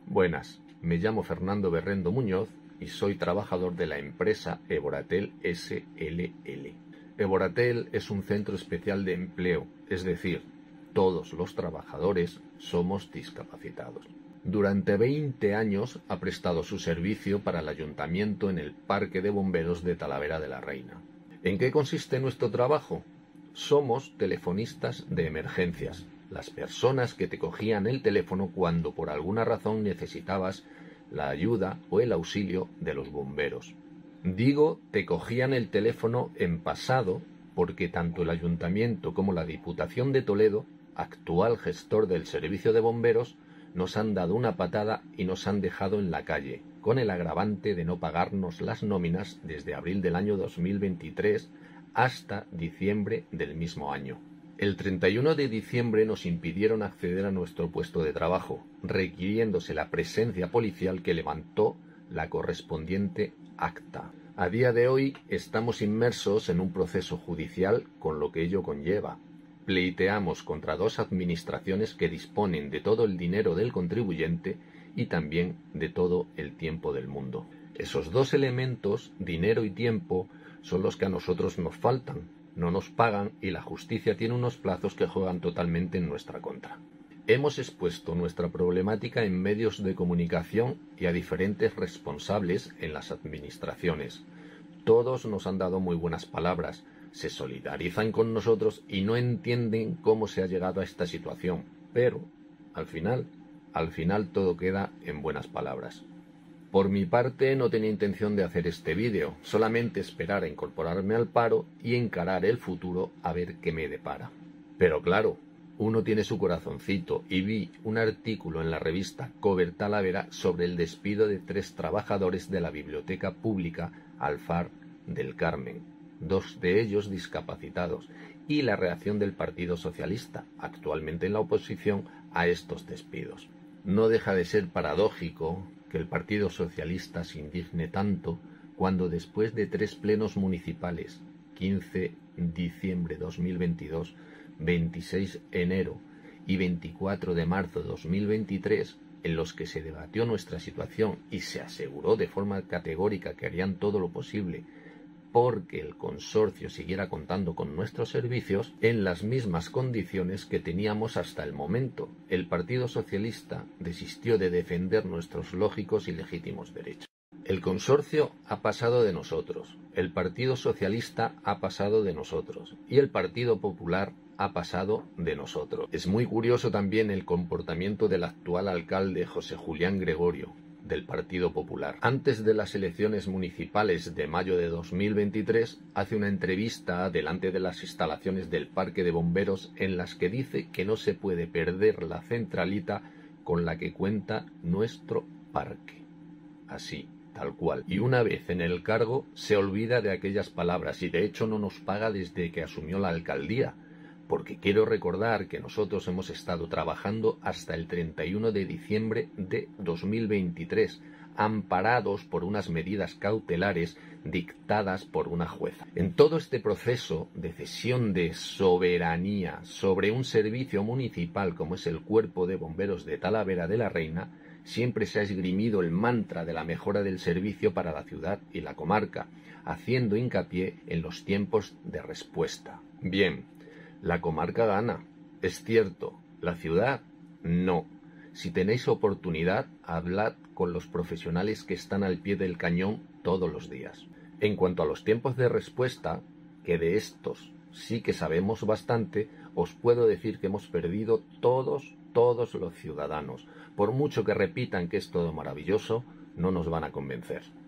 Buenas, me llamo Fernando Berrendo Muñoz y soy trabajador de la empresa Eboratel SLL. Eboratel es un centro especial de empleo, es decir, todos los trabajadores somos discapacitados. Durante 20 años ha prestado su servicio para el ayuntamiento en el Parque de Bomberos de Talavera de la Reina. ¿En qué consiste nuestro trabajo? Somos telefonistas de emergencias, las personas que te cogían el teléfono cuando por alguna razón necesitabas la ayuda o el auxilio de los bomberos. Digo, te cogían el teléfono en pasado porque tanto el ayuntamiento como la Diputación de Toledo, actual gestor del servicio de bomberos, nos han dado una patada y nos han dejado en la calle, con el agravante de no pagarnos las nóminas desde abril del año 2023 hasta diciembre del mismo año. El 31 de diciembre nos impidieron acceder a nuestro puesto de trabajo, requiriéndose la presencia policial que levantó la correspondiente acta. A día de hoy estamos inmersos en un proceso judicial con lo que ello conlleva. Pleiteamos contra dos administraciones que disponen de todo el dinero del contribuyente y también de todo el tiempo del mundo. Esos dos elementos, dinero y tiempo, son los que a nosotros nos faltan, no nos pagan y la justicia tiene unos plazos que juegan totalmente en nuestra contra. Hemos expuesto nuestra problemática en medios de comunicación y a diferentes responsables en las administraciones. Todos nos han dado muy buenas palabras, se solidarizan con nosotros y no entienden cómo se ha llegado a esta situación, pero al final todo queda en buenas palabras. Por mi parte no tenía intención de hacer este vídeo, solamente esperar a incorporarme al paro y encarar el futuro a ver qué me depara. Pero claro, uno tiene su corazoncito y vi un artículo en la revista Cover Talavera sobre el despido de 3 trabajadores de la Biblioteca Pública Alfar del Carmen, 2 de ellos discapacitados, y la reacción del Partido Socialista, actualmente en la oposición, a estos despidos. No deja de ser paradójico que el Partido Socialista se indigne tanto cuando después de 3 plenos municipales, 15 diciembre 2022, 26 enero y 24 de marzo de 2023, en los que se debatió nuestra situación y se aseguró de forma categórica que harían todo lo posible porque el consorcio siguiera contando con nuestros servicios en las mismas condiciones que teníamos hasta el momento. El Partido Socialista desistió de defender nuestros lógicos y legítimos derechos. El consorcio ha pasado de nosotros, el Partido Socialista ha pasado de nosotros y el Partido Popular ha pasado de nosotros. Es muy curioso también el comportamiento del actual alcalde José Julián Gregorio, del Partido Popular. Antes de las elecciones municipales de mayo de 2023, hace una entrevista delante de las instalaciones del Parque de Bomberos en las que dice que no se puede perder la centralita con la que cuenta nuestro parque. Así, tal cual. Y una vez en el cargo se olvida de aquellas palabras y de hecho no nos paga desde que asumió la alcaldía. Porque quiero recordar que nosotros hemos estado trabajando hasta el 31 de diciembre de 2023, amparados por unas medidas cautelares dictadas por una jueza. En todo este proceso de cesión de soberanía sobre un servicio municipal como es el Cuerpo de Bomberos de Talavera de la Reina, siempre se ha esgrimido el mantra de la mejora del servicio para la ciudad y la comarca, haciendo hincapié en los tiempos de respuesta. Bien, la comarca gana, es cierto, la ciudad no. Si tenéis oportunidad, hablad con los profesionales que están al pie del cañón todos los días. En cuanto a los tiempos de respuesta, que de estos sí que sabemos bastante, os puedo decir que hemos perdido todos los ciudadanos. Por mucho que repitan que es todo maravilloso, no nos van a convencer.